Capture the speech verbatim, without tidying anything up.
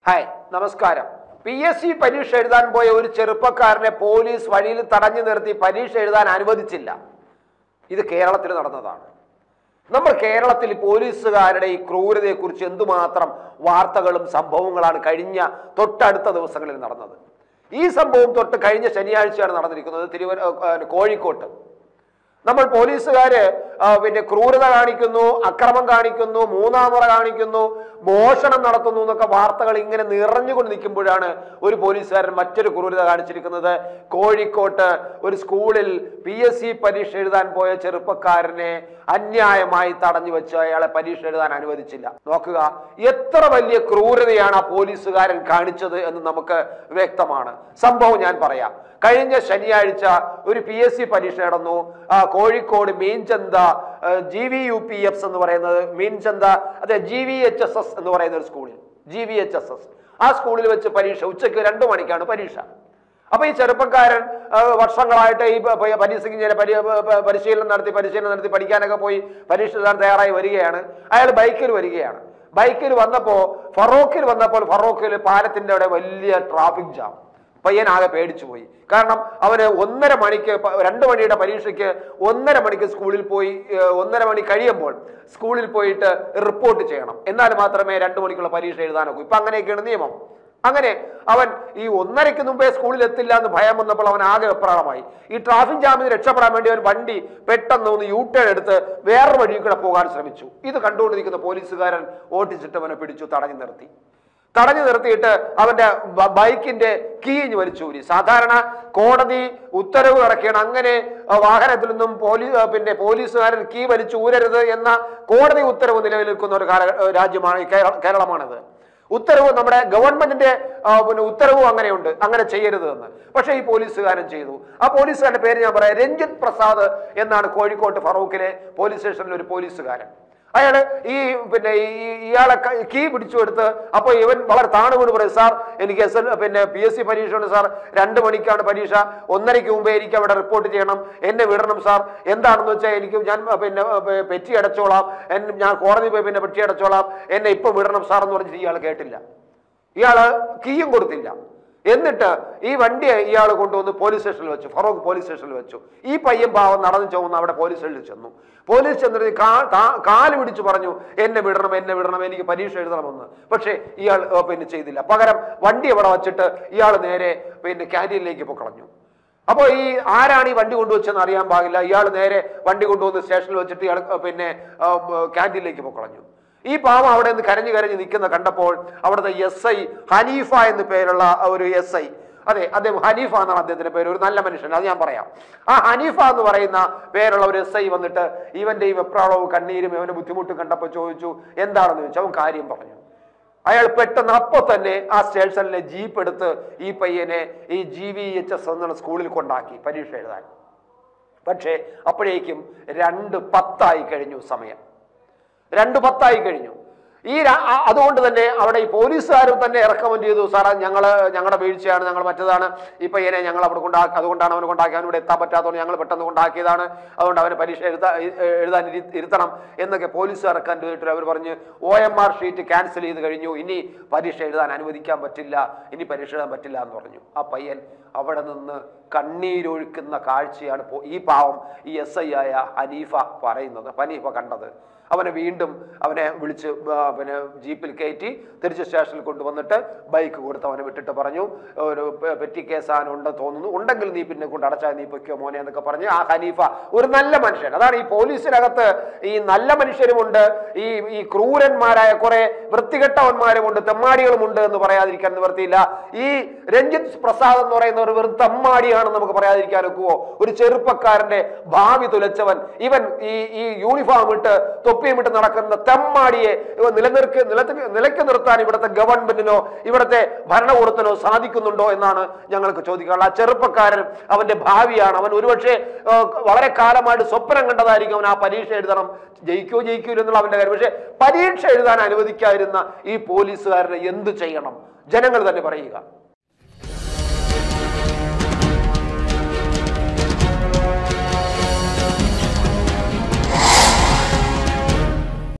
Hi നമസ്കാരം. P S C പരീക്ഷ എഴുതാൻ പോയ ഒരു ചെറുപ്പക്കാരനെ പോലീസ് വഴിയിൽ തടഞ്ഞു നിർത്തി പരീക്ഷ എഴുതാൻ അനുവദിച്ചില്ല. ഇത് കേരളത്തിൽ നടന്നതാണ്. നമ്മൾ കേരളത്തിൽ പോലീസുകാരുടെ ഈ ക്രൂരതയെക്കുറിച്ച് എന്തുമാത്രം വാർത്തകളും സംഭവങ്ങളാണ് കഴിഞ്ഞ തൊട്ടടുത്ത ദിവസങ്ങളിൽ നടന്നത്. ഈ സംഭവം തൊട്ട് കഴിഞ്ഞ ശനിയാഴ്ചയാണ് നടന്നിരിക്കുന്നത് തിരുവനന്തപുരം കോഴിക്കോട്ട്. നമ്മൾ പോലീസുകാര് പിന്നെ ക്രൂരത കാണിക്കുന്നു, അക്രമം കാണിക്കുന്നു, മൂന്നാമുറ കാണിക്കുന്നു, മോഷണം നടത്തുന്നു എന്നൊക്കെ വാർത്തകൾ ഇങ്ങനെ നിറഞ്ഞുകൊണ്ട് നിൽക്കുമ്പോഴാണ് ഒരു പോലീസുകാരൻ മറ്റൊരു ക്രൂരത കാണിച്ചിരിക്കുന്നത്. കോഴിക്കോട്ട് ഒരു സ്കൂളിൽ പി എസ് സി പരീക്ഷ എഴുതാൻ പോയ ചെറുപ്പക്കാരനെ അന്യായമായി തടഞ്ഞു വെച്ച് അയാളെ പരീക്ഷ എഴുതാൻ അനുവദിച്ചില്ല. നോക്കുക, എത്ര വലിയ ക്രൂരതയാണ് ആ പോലീസുകാരൻ കാണിച്ചത് എന്ന് നമുക്ക് വ്യക്തമാണ്. സംഭവം ഞാൻ പറയാം. കഴിഞ്ഞ ശനിയാഴ്ച ഒരു പി എസ് സി പരീക്ഷ നടന്നു. Kozhikode Meenchantha G V U P F എന്ന് പറയുന്നത് മീൻചന്ത അതെ G V H S S എന്ന് പറയുന്ന ഒരു സ്കൂളിൽ G V H S S ആ സ്കൂളിൽ വെച്ച് പരീക്ഷ ഉച്ചയ്ക്ക് രണ്ടു മണിക്കാണ് പരീക്ഷ. അപ്പൊ ഈ ചെറുപ്പക്കാരൻ വർഷങ്ങളായിട്ട് ഈ പരീക്ഷയ്ക്ക് പരിശീലനം നടത്തി പരിശീലനം നടത്തി പഠിക്കാനൊക്കെ പോയി പരീക്ഷ എഴുതാൻ തയ്യാറായി വരികയാണ്. അയാൾ ബൈക്കിൽ വരികയാണ്. ബൈക്കിൽ വന്നപ്പോ ഫറോക്കിൽ വന്നപ്പോൾ ഫറോക്കിൽ പാലത്തിന്റെ അവിടെ വലിയ ട്രാഫിക് ജാം. പയ്യനാകെ പേടിച്ചു പോയി. കാരണം അവന് ഒന്നര മണിക്ക് രണ്ടു മണിയുടെ പരീക്ഷയ്ക്ക് ഒന്നര മണിക്ക് സ്കൂളിൽ പോയി ഒന്നര മണി കഴിയുമ്പോൾ സ്കൂളിൽ പോയിട്ട് റിപ്പോർട്ട് ചെയ്യണം. എന്നാൽ മാത്രമേ രണ്ടു മണിക്കുള്ള പരീക്ഷ എഴുതാനൊക്കൂ. ഇപ്പൊ അങ്ങനെയൊക്കെയാണ് നിയമം. അങ്ങനെ അവൻ ഈ ഒന്നരയ്ക്ക് മുമ്പേ സ്കൂളിൽ എത്തില്ല എന്ന് ഭയം വന്നപ്പോൾ അവൻ ആകെ വെപ്രാളമായി. ഈ ട്രാഫിക് ജാമിന് രക്ഷപ്പെടാൻ വേണ്ടി അവൻ വണ്ടി പെട്ടെന്ന് ഒന്ന് യൂ ടേൺ എടുത്ത് വേറെ വഴി കൂടെ പോകാൻ ശ്രമിച്ചു. ഇത് കണ്ടുകൊണ്ടിരിക്കുന്ന പോലീസുകാരൻ ഓട്ടിച്ചിട്ട് അവനെ പിടിച്ചു തടഞ്ഞു നിർത്തി. തടഞ്ഞു നിർത്തിയിട്ട് അവന്റെ ബൈക്കിന്റെ കീ വലിച്ചൂരി. സാധാരണ കോടതി ഉത്തരവ് ഇറക്കിയാണ് അങ്ങനെ വാഹനത്തിൽ നിന്നും പോലീസ് പിന്നെ പോലീസുകാരൻ കീ വലിച്ചൂരരുത് എന്ന കോടതി ഉത്തരവ് നിലവിൽ നിൽക്കുന്ന ഒരു രാജ്യമാണ് കേരളമാണിത്. ഉത്തരവ് നമ്മുടെ ഗവൺമെന്റിന്റെ പിന്നെ ഉത്തരവും അങ്ങനെയുണ്ട്, അങ്ങനെ ചെയ്യരുത് എന്ന്. പക്ഷെ ഈ പോലീസുകാരൻ ചെയ്തു. ആ പോലീസുകാരന്റെ പേര് ഞാൻ പറയാം, രഞ്ജിത്ത് പ്രസാദ് എന്നാണ്. കോഴിക്കോട്ട് ഫറൂഖിലെ പോലീസ് സ്റ്റേഷനിൽ ഒരു പോലീസുകാരൻ. അയാള് ഈ പിന്നെ ഇയാളെ കീ പിടിച്ചു എടുത്ത് അപ്പൊ ഇവൻ വളരെ താണു വീണ് പറയും, സാർ എനിക്ക് എസ് എൽ പിന്നെ പി എസ് സി പരീക്ഷ ഉണ്ട് സാർ, രണ്ടു മണിക്കാണ് പരീക്ഷ, ഒന്നരയ്ക്ക് മുമ്പേ എനിക്ക് അവിടെ റിപ്പോർട്ട് ചെയ്യണം, എന്നെ വിടണം സാർ, എന്താണെന്ന് വെച്ചാൽ എനിക്ക് ഞാൻ പിന്നെ പെറ്റി അടച്ചോളാം, ഞാൻ കോടതി പോയി പിന്നെ പെറ്റി അടച്ചോളാം, എന്നെ ഇപ്പൊ വിടണം സാർ എന്ന് പറഞ്ഞിട്ട് ഇയാൾ കേട്ടില്ല. ഇയാള് കീയും കൊടുത്തില്ല. എന്നിട്ട് ഈ വണ്ടി ഇയാൾ കൊണ്ടുവന്ന് പോലീസ് സ്റ്റേഷനിൽ വെച്ചു, ഫറൂഖ് പോലീസ് സ്റ്റേഷനിൽ വെച്ചു. ഈ പയ്യൻ പാവം നടന്നു ചുവന്ന് അവിടെ പോലീസ് സ്റ്റേഷനിൽ ചെന്നു. പോലീസ് ചെന്നിട്ട് കാല് പിടിച്ചു പറഞ്ഞു, എന്നെ വിടണം എന്നെ വിടണം എനിക്ക് പരീക്ഷ എഴുതണമെന്ന്. പക്ഷേ ഇയാൾ പിന്നെ ചെയ്തില്ല. പകരം വണ്ടി അവിടെ വച്ചിട്ട് ഇയാൾ നേരെ പിന്നെ ക്യാൻറ്റീനിലേക്ക് പൊക്കളഞ്ഞു. അപ്പോൾ ഈ ആരാണ് ഈ വണ്ടി കൊണ്ടുവച്ചെന്ന് അറിയാൻ പാടില്ല. ഇയാൾ നേരെ വണ്ടി കൊണ്ടുവന്ന് സ്റ്റേഷനിൽ വെച്ചിട്ട് ഇയാൾ പിന്നെ ക്യാൻറ്റീനിലേക്ക് പൊക്കളഞ്ഞു. ഈ പാവം അവിടെ നിന്ന് കരഞ്ഞു കരഞ്ഞ് നിൽക്കുന്ന കണ്ടപ്പോൾ അവിടുത്തെ എസ് ഐ ഹനീഫ എന്ന് പേരുള്ള ഒരു എസ് ഐ, അതെ അദ്ദേഹം ഹനീഫ എന്നാണ് അദ്ദേഹത്തിന്റെ പേര്, ഒരു നല്ല മനുഷ്യൻ, അത് ഞാൻ പറയാം. ആ ഹനീഫ എന്ന് പറയുന്ന പേരുള്ള ഒരു എസ് ഐ വന്നിട്ട് ഇവന്റെ ഈ വെപ്രാളവും കണ്ണീരും ഇവന്റെ ബുദ്ധിമുട്ടും കണ്ടപ്പോൾ ചോദിച്ചു, എന്താണെന്ന് ചോദിച്ചു. അവൻ കാര്യം പറഞ്ഞു. അയാൾ പെട്ടെന്ന് അപ്പൊ തന്നെ ആ സ്റ്റേഷനിലെ ജീപ്പ് എടുത്ത് ഈ പയ്യനെ ഈ ജി വി എച്ച് എസ് എന്നുള്ള സ്കൂളിൽ കൊണ്ടാക്കി പരീക്ഷ എഴുതാൻ. പക്ഷേ അപ്പോഴേക്കും രണ്ട് പത്തായി കഴിഞ്ഞു സമയം. രണ്ട് പത്തായി കഴിഞ്ഞു. ഈ അതുകൊണ്ട് തന്നെ അവിടെ ഈ പോലീസുകാരും തന്നെ റെക്കമെൻഡ് ചെയ്തു, സാറേ ഞങ്ങള് ഞങ്ങളുടെ വീഴ്ചയാണ്, ഞങ്ങൾ മറ്റേതാണ്, ഈ പയ്യനെ ഞങ്ങൾ അവിടെ കൊണ്ടാക്കി, അതുകൊണ്ടാണ് അവനെ കൊണ്ടാക്കി, അവൻ ഇവിടെ എത്താൻ പറ്റാത്തതുകൊണ്ട് ഞങ്ങൾ പെട്ടെന്ന് കൊണ്ടാക്കിയതാണ്, അതുകൊണ്ട് അവന് പരീക്ഷ എഴുതാ എഴുതാൻ ഇരുത്തണം എന്നൊക്കെ പോലീസുകാർ റെക്കമെൻഡ് ചെയ്തിട്ട് അവർ പറഞ്ഞ് O M R sheet cancel ചെയ്ത് കഴിഞ്ഞു, ഇനി പരീക്ഷ എഴുതാൻ അനുവദിക്കാൻ പറ്റില്ല, ഇനി പരീക്ഷ എഴുതാൻ പറ്റില്ല എന്ന് പറഞ്ഞു. ആ പയ്യൻ അവിടെ നിന്ന് കണ്ണീരൊഴുക്കുന്ന കാഴ്ചയാണ് ഈ പാവം ഈ എസ് ഐ ആയ ഹനീഫ പറയുന്നത്, ഹനീഫ കണ്ടത്. അവനെ വീണ്ടും അവനെ വിളിച്ച് പിന്നെ ജീപ്പിൽ കയറ്റി തിരിച്ച് സ്റ്റേഷനിൽ കൊണ്ടുവന്നിട്ട് ബൈക്ക് കൊടുത്ത് അവനെ വിട്ടിട്ട് പറഞ്ഞു, ഒരു പെറ്റി കേസാണ് ഉണ്ടെന്ന് തോന്നുന്നു, ഉണ്ടെങ്കിൽ നീ പിന്നെ കൊണ്ട് അടച്ചാൽ നീ പൊയ്ക്കോ മോനെ എന്നൊക്കെ പറഞ്ഞ് ആ ഹനീഫ ഒരു നല്ല മനുഷ്യൻ. അതാണ് ഈ പോലീസിനകത്ത് ഈ നല്ല മനുഷ്യരുമുണ്ട്, ഈ ഈ ക്രൂരന്മാരായ കുറെ വൃത്തികെട്ടവന്മാരുമുണ്ട്, തെമ്മാടികളുമുണ്ട് എന്ന് പറയാതിരിക്കാൻ നിവർത്തിയില്ല. ഈ രഞ്ജിത്ത് പ്രസാദ് എന്ന് പറയുന്ന ഒരു വെറും തെമ്മാടിയാണെന്ന് നമുക്ക് പറയാതിരിക്കാൻ ഒക്കുവോ? ഒരു ചെറുപ്പക്കാരന്റെ ഭാവി തുലച്ചവൻ ഇവൻ. ഈ ഈ യൂണിഫോം ഇട്ട് തൊപ്പിയുമിട്ട് നടക്കുന്ന തെമ്മാടിയെ നിലനിർക്ക് നിലത്ത് നിലയ്ക്ക് നിർത്താൻ ഇവിടുത്തെ ഗവൺമെന്റിനോ ഇവിടുത്തെ ഭരണകൂടത്തിനോ സാധിക്കുന്നുണ്ടോ എന്നാണ് ഞങ്ങൾക്ക് ചോദിക്കാനുള്ളത്. ആ ചെറുപ്പക്കാരൻ അവന്റെ ഭാവിയാണ്. അവൻ ഒരുപക്ഷെ വളരെ കാലമായിട്ട് സ്വപ്നം കണ്ടതായിരിക്കും അവൻ ആ പരീക്ഷ എഴുതണം, ജയിക്കോ ജയിക്കൂല എന്നുള്ള അവന്റെ കാര്യം. പക്ഷെ പരീക്ഷ എഴുതാൻ അനുവദിക്കാതിരുന്ന ഈ പോലീസുകാരനെ എന്ത് ചെയ്യണം? ജനങ്ങൾ തന്നെ പറയുക.